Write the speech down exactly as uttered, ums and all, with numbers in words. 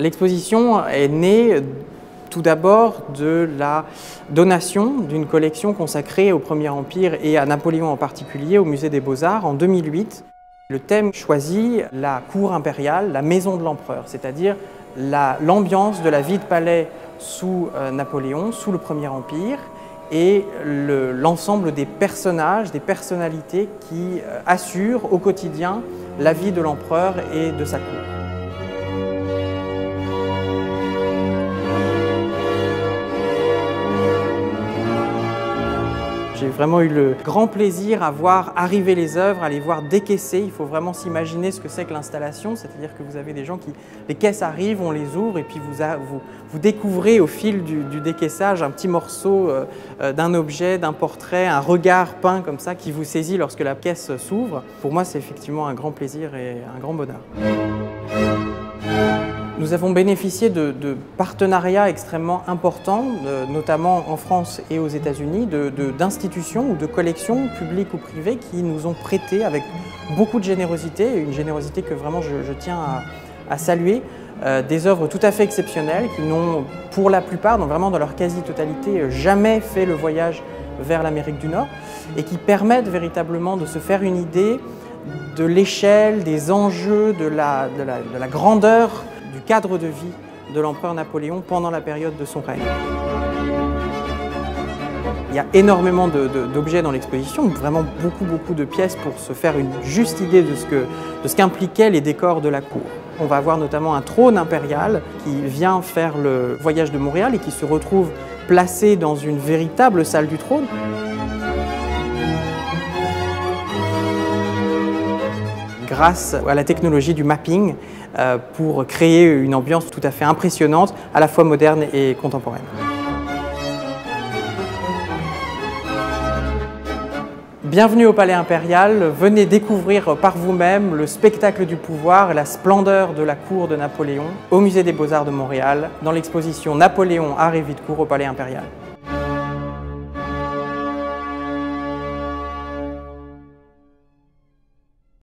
L'exposition est née tout d'abord de la donation d'une collection consacrée au Premier Empire et à Napoléon en particulier au Musée des Beaux-Arts en deux mille huit. Le thème choisi, la cour impériale, la maison de l'empereur, c'est-à-dire l'ambiance de la vie de palais sous euh, Napoléon, sous le Premier Empire, et l'ensemble le, des personnages, des personnalités qui euh, assurent au quotidien la vie de l'empereur et de sa cour. J'ai vraiment eu le grand plaisir à voir arriver les œuvres, à les voir décaisser. Il faut vraiment s'imaginer ce que c'est que l'installation, c'est-à-dire que vous avez des gens qui, les caisses arrivent, on les ouvre et puis vous, a, vous, vous découvrez au fil du, du décaissage un petit morceau euh, d'un objet, d'un portrait, un regard peint comme ça qui vous saisit lorsque la caisse s'ouvre. Pour moi, c'est effectivement un grand plaisir et un grand bonheur. Nous avons bénéficié de, de partenariats extrêmement importants, de, notamment en France et aux États-Unis, d'institutions ou de collections publiques ou privées qui nous ont prêté avec beaucoup de générosité, une générosité que vraiment je, je tiens à, à saluer, euh, des œuvres tout à fait exceptionnelles qui n'ont, pour la plupart, donc vraiment dans leur quasi-totalité, jamais fait le voyage vers l'Amérique du Nord et qui permettent véritablement de se faire une idée de l'échelle, des enjeux, de la, de la, de la grandeur du cadre de vie de l'empereur Napoléon pendant la période de son règne. Il y a énormément d'objets dans l'exposition, vraiment beaucoup beaucoup de pièces pour se faire une juste idée de ce que, de ce qu'impliquaient les décors de la cour. On va avoir notamment un trône impérial qui vient faire le voyage de Montréal et qui se retrouve placé dans une véritable salle du trône. Grâce à la technologie du mapping euh, pour créer une ambiance tout à fait impressionnante, à la fois moderne et contemporaine. Bienvenue au Palais Impérial, venez découvrir par vous-même le spectacle du pouvoir et la splendeur de la cour de Napoléon au Musée des Beaux-Arts de Montréal, dans l'exposition Napoléon, art et vie de cour au Palais Impérial.